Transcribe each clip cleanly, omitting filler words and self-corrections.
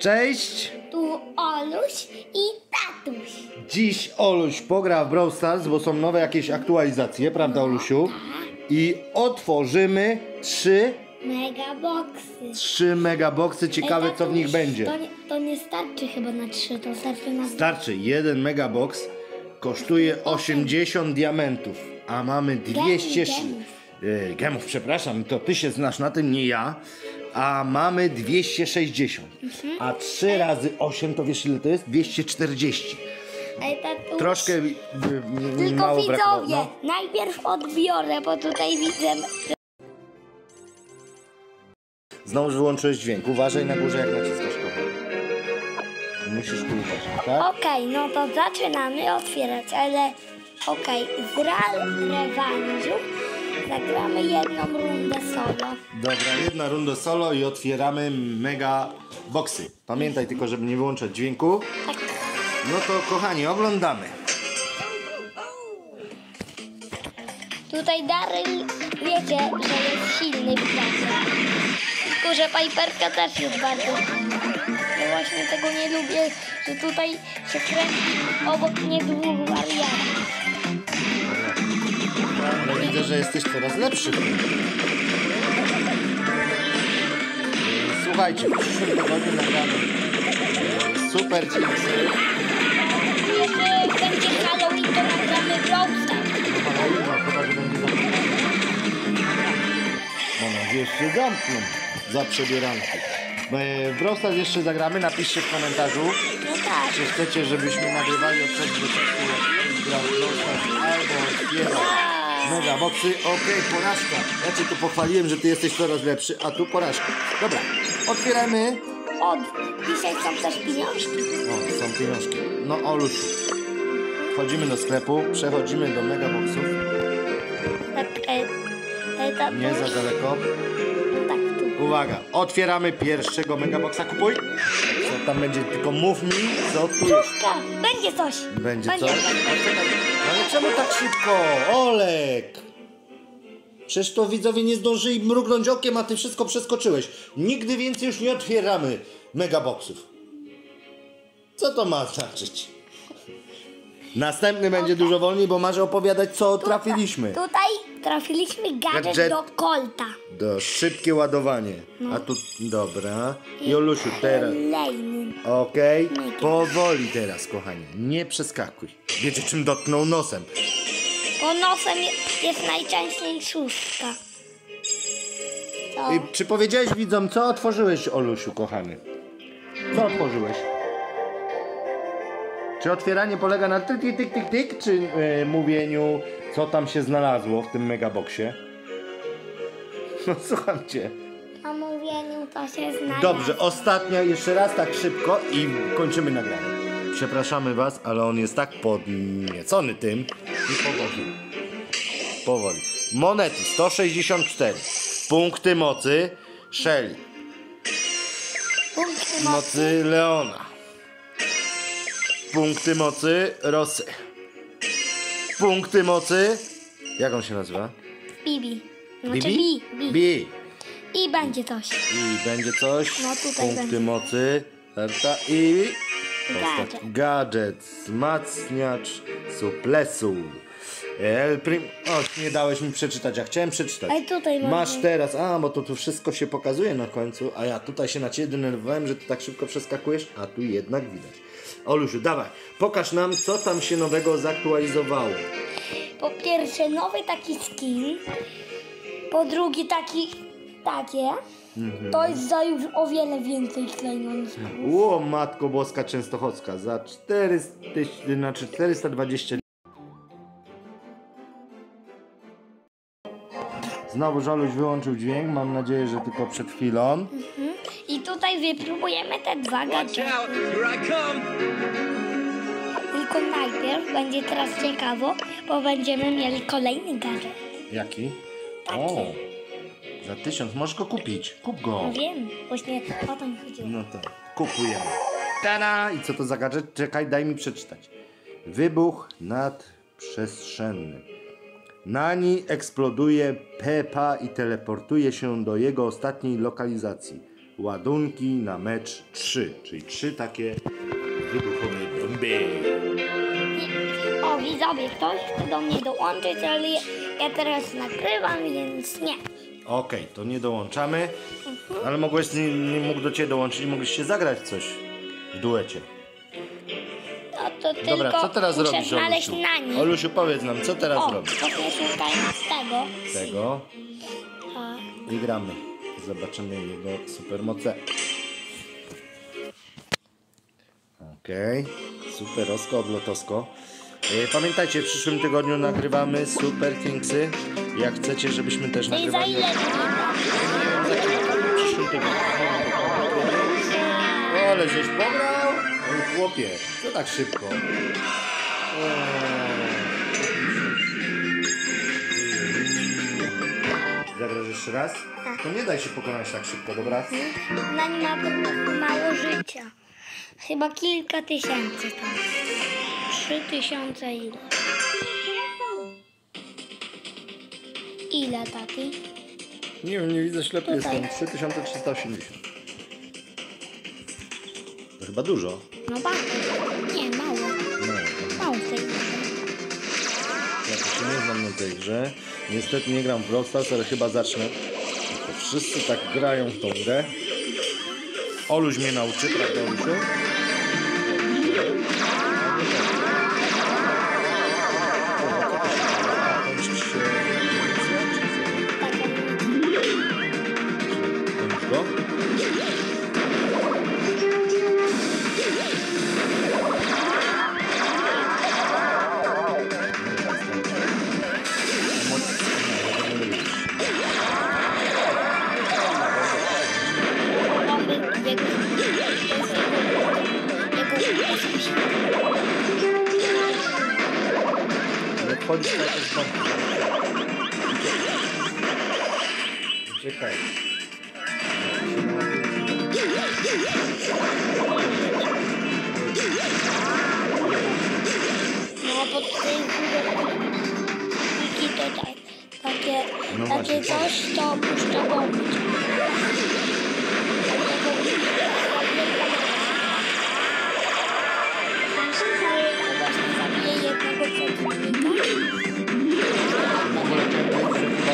Cześć! Tu Oluś i tatuś. Dziś Oluś pogra w Brawl Stars, bo są nowe jakieś aktualizacje, prawda Olusiu? I otworzymy trzy megaboxy. Ciekawe co w nich będzie. To nie starczy chyba na 3, to starczy na... Starczy, jeden megabox kosztuje 80 diamentów, a mamy 200... gemów, przepraszam, to ty się znasz na tym, nie ja. A mamy 260. A 3 razy 8 to wiesz ile to jest? 240. Troszkę Tylko mało brakowało. widzowie, najpierw odbiorę, bo tutaj widzę... Znowu wyłączyłeś dźwięk. Uważaj na górze jak naciskasz kochanie. Musisz tu uważać, tak? Okej, no to zaczynamy otwierać, ale z rewanżu zagramy jedną rundę solo. Dobra, jedna runda solo i otwieramy mega boxy. Pamiętaj tylko, żeby nie wyłączać dźwięku. Tak. No to kochani, oglądamy. Tutaj Daryl, wiecie, że jest silny w pracy. Tylko, że Piperka też jest bardzo silna. Ja właśnie tego nie lubię, że tutaj się kręci obok mnie dwóch wariantów. Ale widzę, że jesteś coraz lepszy w tym. Słuchajcie, w przyszłym tygodniu nagramy Super Jinxy. Jeszcze będzie Halloween, to nagramy Brawl Stars. Chyba, że będzie zamknięty. Mam nadzieję, że się zamkną za przebieranki. W Brawl Stars jeszcze zagramy, napiszcie w komentarzu, No tak. czy chcecie, żebyśmy nagrywali od czasu do czasu grał w Brawl Stars albo otwierał megaboxy. Okej, porażka. Ja cię tu pochwaliłem, że ty jesteś coraz lepszy, a tu porażka. Dobra, otwieramy. Dzisiaj są też pieniążki. O, są pieniążki. No Olusiu, wchodzimy do sklepu, przechodzimy do megaboxów. Tak, Nie za daleko. tak, tu. Uwaga, otwieramy pierwszego megaboxa. Kupuj. Co tam będzie? Tylko mów mi, co tu jest. Stówka. Będzie coś. Będzie coś? Ale czemu tak szybko? Olek! Przecież to widzowie nie zdążyli mrugnąć okiem, a ty wszystko przeskoczyłeś. Nigdy więcej już nie otwieramy megaboxów. Co to ma znaczyć? Następny będzie dużo wolniej, bo masz opowiadać, co trafiliśmy. Tutaj trafiliśmy gadżet Gadżet. do Colta. Do szybkie ładowanie. A tu, dobra. I Olusiu, teraz. Kolejny. Okej, powoli teraz, kochani. Nie przeskakuj. Wiecie, czym dotknął nosem. Bo nosem jest najczęściej szóstka. Co? Czy powiedziałeś widzom, co otworzyłeś, Olusiu, kochany? Co otworzyłeś? Czy otwieranie polega na tyk, tyk, tyk, tyk, tyk, czy mówieniu, co tam się znalazło w tym megaboxie? No słucham cię. Po mówieniu to się znalazło. Dobrze, ostatnia, jeszcze raz tak szybko i kończymy nagranie. Przepraszamy was, ale on jest tak podniecony tym i powoli. Powoli. Monety 164. Punkty mocy Shelly. Punkty Mocy Leona. Punkty mocy Rosy. Punkty mocy... Jak on się nazywa? Bibi. Znaczy Bibi? Bi. Bi. I będzie coś. I będzie coś. No tutaj Punkty będzie. mocy Tarta i... Gadżet. Gadżet. Wzmacniacz suplesu. O, nie dałeś mi przeczytać, ja chciałem przeczytać. Ale tutaj Masz mamy. teraz, bo to tu wszystko się pokazuje na końcu, a ja tutaj się na ciebie denerwowałem, że ty tak szybko przeskakujesz, a tu jednak widać. Olusiu, dawaj, pokaż nam, co tam się nowego zaktualizowało. Po pierwsze nowy taki skin. Po drugi takie. To jest za już o wiele więcej klejnotów. Ło, Matko Boska Częstochowska, za 420. Znowu Oluś wyłączył dźwięk, mam nadzieję, że tylko przed chwilą. I tutaj wypróbujemy te dwa gadżety. Tylko najpierw będzie teraz ciekawo, bo będziemy mieli kolejny gadżet. Jaki? Taki. O, za 1000, możesz go kupić, kup go. Wiem, właśnie o to mi chodziło. No to kupujemy. Tada! I co to za gadżet? Czekaj, daj mi przeczytać. Wybuch nadprzestrzenny. Nani eksploduje Peppa i teleportuje się do jego ostatniej lokalizacji. ładunki na mecz 3, czyli 3 takie wybuchowe bomby. O, widzowie, ktoś chce do mnie dołączyć, ale ja teraz nagrywam, więc nie. Okej, to nie dołączamy, ale mogłeś, nie mógł do ciebie dołączyć i mogliście zagrać coś w duecie. No to tylko Dobra, co teraz muszę robisz, znaleźć Olusiu? na nim. Olusiu, powiedz nam, co teraz O, robisz? właśnie szukajmy tego. Tego A, i gramy. Zobaczymy jego supermoce. Okej, superosko, odlotosko. Pamiętajcie, w przyszłym tygodniu nagrywamy Super Thingsy. Jak chcecie, żebyśmy też i za nagrywali... ile wygląda? W przyszłym tygodniu. O, ale żeś pograł? Oj, chłopie, co tak szybko? Zagrasz jeszcze raz? Tak. To nie daj się pokonać tak szybko, dobra? Na nim ma po prostu mało życia. Chyba kilka tysięcy tam. 3000 ile? Ile taki? Nie wiem, nie widzę, ślepy Tutaj. jestem. 3380. To chyba dużo. No bardzo. Nie, mało. No, Mało w tej grze. ja to się nie znam na tej grze. Niestety nie gram w Brawl Stars, ale chyba zacznę. To wszyscy tak grają w tą grę. Oluś mnie nauczy, prawda, Olusiu? Nie wchodzisz na to z domku. Czekaj. No bo tutaj wiki to tak, takie, No takie właśnie. coś to puszcza bomby. Właśnie zabiję jednego przeciwnika. W ogóle chciałem powiedzieć, że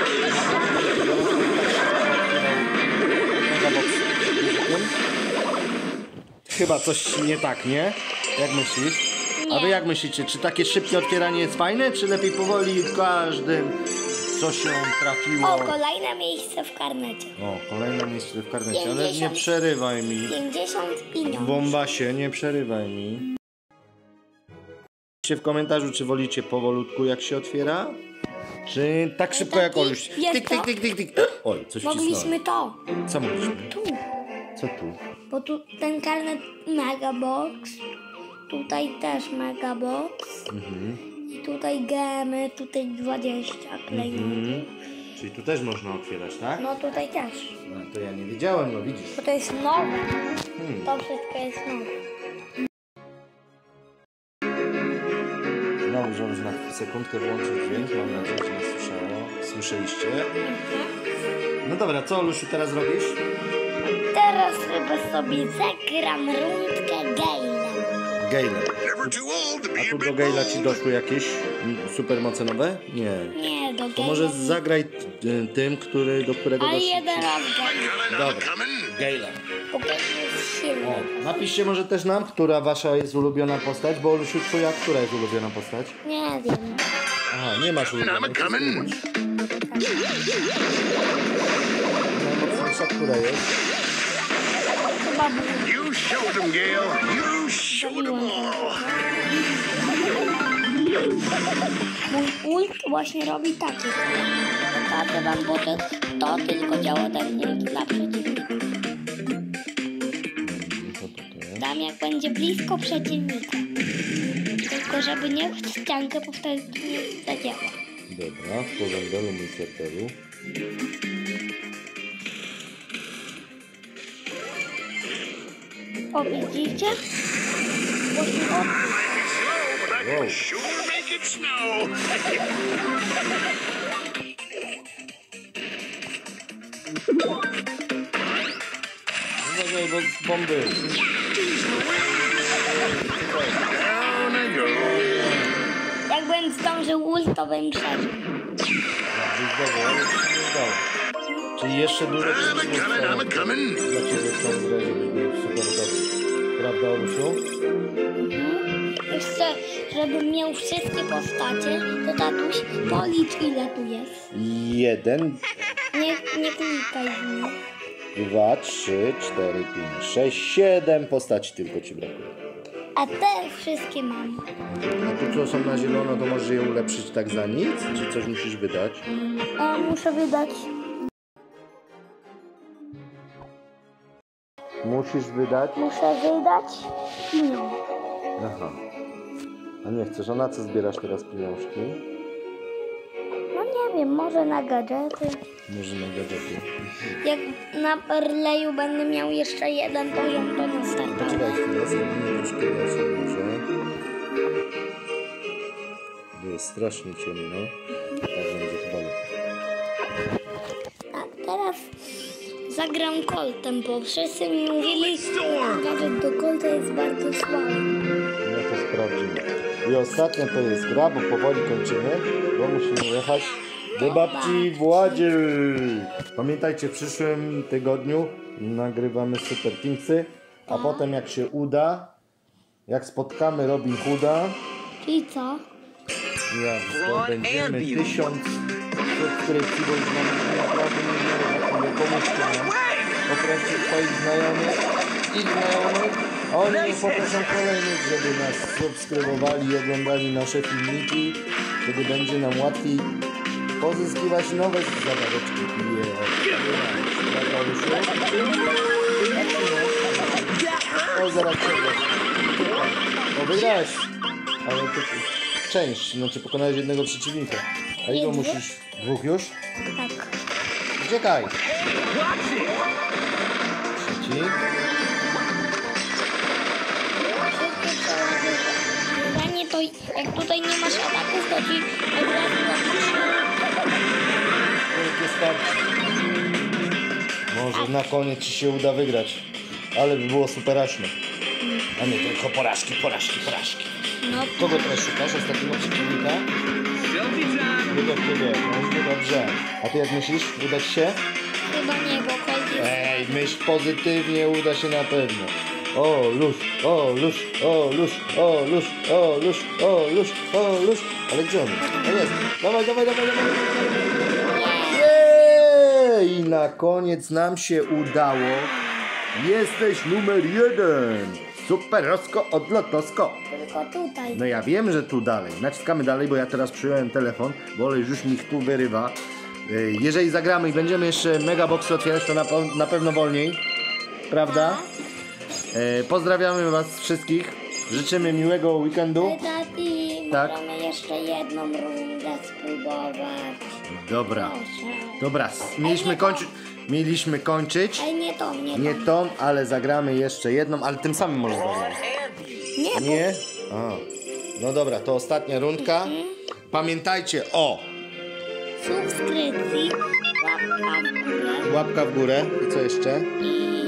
chyba jesteś... Chyba coś nie tak, nie? Jak myślisz? A wy jak myślicie? Czy takie szybkie otwieranie jest fajne, czy lepiej powoli w każdym, co się trafiło? O, kolejne miejsce w karnecie. O, kolejne miejsce w karnecie, ale 50. nie przerywaj mi. 50 pieniążków. Bombasie, nie przerywaj mi. Piszcie w komentarzu, czy wolicie powolutku, jak się otwiera, czy tak szybko jak taki- Oluś. wiesz Tyk, co? tyk, tyk, tyk, tyk. Oj, coś wcisnąłem. Mogliśmy to. Co mogliśmy? Tu. Co tu? Bo tu ten karnet Megabox. Tutaj też Megabox. I tutaj gemy, tutaj 20 klejnotów. Czyli tu też można otwierać, tak? No tutaj też. No, to ja nie wiedziałem, no widzisz. Bo to jest nowe. To wszystko jest nowe. Znowu, że na sekundkę włączył dźwięk, mam nadzieję, że nas słyszeliście. No dobra, co Olusiu teraz robisz? Teraz chyba sobie zagram rundkę Gale'em. Gale'em. A tu do Gale'a ci doszły jakieś supermoce nowe? Nie. Nie, do To może Gale'a. zagraj tym, do którego Ale doszły. jeden raz Gale. Dobra, Gale'a. Bo Gale jest silny. O, napiszcie może też nam, która wasza jest ulubiona postać, bo Olusiu, twoja, która jest ulubiona postać? Nie wiem. Aha, nie masz ulubionej. Najmocniejsza, która jest? Chyba był. You showed them, Gale. You showed them all. Mój ult właśnie robi takie. Pokażę wam, bo to tylko działa tak nie dla przeciwnika. Dam jak będzie blisko przeciwnika. Tylko żeby nie w ściankę, bo wtedy nie zadziała. Dobra, w porządku, mój serderu. O, widzicie? Właśnie o, But I Whoa. can sure make it snow. ostrożniej, bo z bomby. Down I go. Jakbym zdążył ult, to bym przeżył. Znowu, ale ci nie udało. Czyli jeszcze dużo I'm coming. dla ciebie w tą grę, żebyś był super dobry. Prawda, Olusiu? Jeszcze, żebym miał wszystkie postacie, to tatuś policz ile tu jest. 1, Nie klikaj w nich. 2, 3, 4, 5, 6, 7 postaci tylko ci brakuje. A te wszystkie mam. A tu co są na zielono, to możesz je ulepszyć tak za nic? Czy coś musisz wydać? A muszę wydać. Musisz wydać? Muszę wydać pieniądze. Aha. A nie chcesz, a na co zbierasz teraz pieniążki? No nie wiem, może na gadżety. Może na gadżety. Jak na Perleju będę miał jeszcze jeden poziom, to na Poczekaj startowe. chwilę, zrobimy troszkę jasno może. Bo jest strasznie ciemno. Tak będzie chyba lepiej. A teraz zagram Coltem, bo wszyscy mi mówili, że gadżet do Colta jest bardzo słaby. No to sprawdzimy. I ostatnia to jest gra, bo powoli kończymy, bo musimy jechać do babci Władzie. Pamiętajcie, w przyszłym tygodniu nagrywamy Super Thingsy, a potem jak się uda, jak spotkamy Robin Hooda, Czyli co? jak zdobędziemy 1000 subskrypcji, bo już mamy naprawdę niewiele, pomóżcie nam. Poproście swoich znajomych, ich znajomych, a oni niech poproszą kolejnych, żeby nas subskrybowali i oglądali nasze filmiki, wtedy będzie nam łatwiej pozyskiwać nowe zabaweczki i je odbierać. Prawda, Lusiu? O, zaraz przerwę. O, wygrałeś! Ale to część, znaczy pokonałeś jednego przeciwnika. A ile musisz? 2 już? Tak. Uciekaj! Trzeci. Pytanie to, jak tutaj nie masz ataków, to ci od razu Wielkie starcie. Może na koniec ci się uda wygrać. Ale by było superaśne. A nie, tylko porażki. No, Kogo teraz szukasz? Ostatniego przeciwnika? Wyda ciebie. No dobrze. A ty jak myślisz? Uda ci się? chyba nie, bo Colt jest... Ej, myśl pozytywnie, uda się na pewno. O, luź. Ale gdzie on jest? O, jest. Dawaj. Jej! I na koniec nam się udało. Jesteś numer 1. Superosko, odlotosko. Tylko tutaj. No ja wiem, że tu dalej. Naciskamy dalej, bo ja teraz przyjąłem telefon, bo Olej już mi tu wyrywa. Jeżeli zagramy i będziemy jeszcze megaboxy otwierać, to na pewno wolniej. Prawda? Pozdrawiamy was wszystkich. Życzymy miłego weekendu. Tati, Tak. możemy jeszcze jedną rundę spróbować. Dobra. Proszę. Dobra, mieliśmy kończyć. Ej, nie to. Nie tą, ale zagramy jeszcze jedną, ale tym samym może zagrać. Nie, Nie? A. No dobra, to ostatnia rundka. Pamiętajcie o subskrypcji, łapka w górę łapka w górę. I co jeszcze? i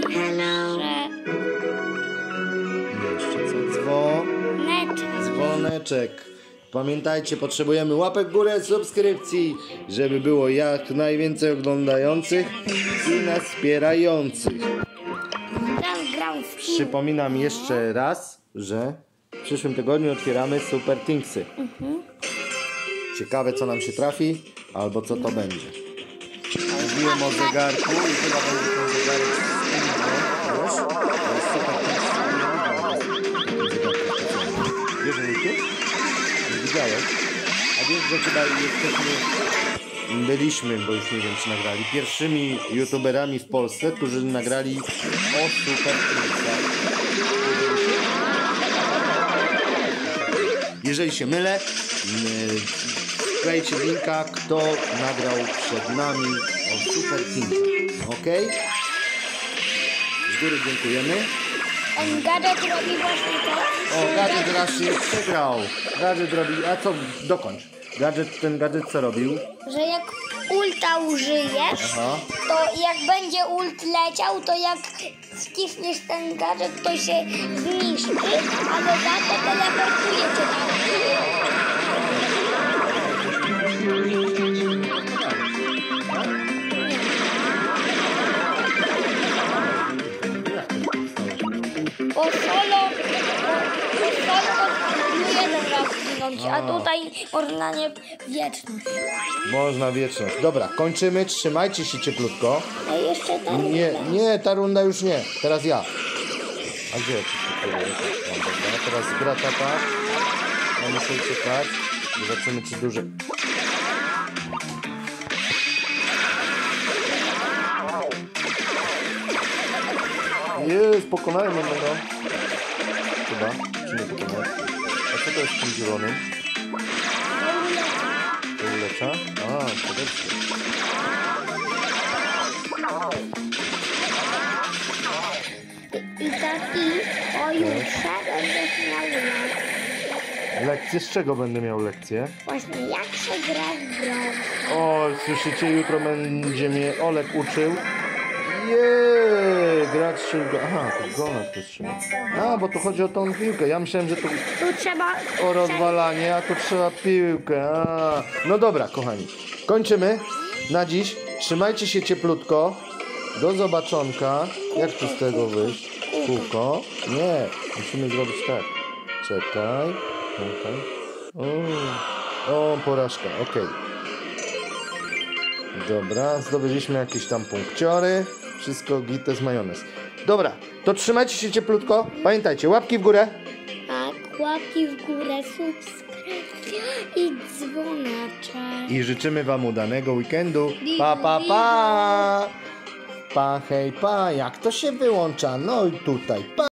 Jeszcze co? Dzwoneczek. Pamiętajcie, potrzebujemy łapek w górę, subskrypcji, żeby było jak najwięcej oglądających i nas wspierających. Gram w film. Przypominam jeszcze raz, że w przyszłym tygodniu otwieramy Super Thingsy. Ciekawe, co nam się trafi, albo co to będzie. Mówiłem o zegarku i chyba będzie ten zegarek z tym, wiesz? To jest Super Thingsy. Wiesz, że nie widziałeś? A wiesz, że chyba byliśmy, bo już nie wiem, czy nagrali, pierwszymi youtuberami w Polsce, którzy nagrali o Super Thingsach. Jeżeli się mylę, wklejcie linka, kto nagrał przed nami o Super Thingsach. Ok? Z góry dziękujemy. Ten gadżet robi właśnie to. O, gadżet raz się przegrał. Gadżet robi... A co? Dokończ. Ten gadżet co robił? Że jak ulta użyjesz, Aha. to jak będzie ult leciał, to jak wciśniesz ten gadżet, to się zniszczy, ale za to teleportuje cię po solo jeden raz zginąć, a tutaj można nie wieczność. Można wieczność. Dobra, kończymy, trzymajcie się cieplutko. A jeszcze tam Nie, ta runda już nie. Teraz ja. A gdzie ja coś takiego? Dobra, teraz gra tata. Ja muszę uciekać. Zobaczymy, czy duży... Jest, pokonałem jednego. Chyba, czy nie pokonałem? A co to jest w tym zielonym? To ulecza? A, to dobrze. i taki pojutrze będziesz miał lekcję. Lekcje? Z czego będę miał lekcję? Właśnie jak się gra w grę. O, słyszycie, jutro będzie mnie Olek uczył. Grać się... Aha, to gona to trzyma. A, bo tu chodzi o tą piłkę. Ja myślałem, że tu Tu trzeba... o rozwalanie, a tu trzeba piłkę. A. No dobra, kochani. Kończymy na dziś. Trzymajcie się cieplutko. Do zobaczonka. Jak tu z tego wyjść? Kółko? Nie, musimy zrobić tak. Czekaj. Czekaj. O, porażka, okej. Dobra, zdobyliśmy jakieś tam punkciory. Wszystko git, to jest majonez. Dobra, to trzymajcie się cieplutko. Pamiętajcie, łapki w górę. Tak, łapki w górę, subskrypcja i dzwoneczek. I życzymy wam udanego weekendu. Pa, pa, pa! Pa, hej, pa. Jak to się wyłącza? No i tutaj, pa!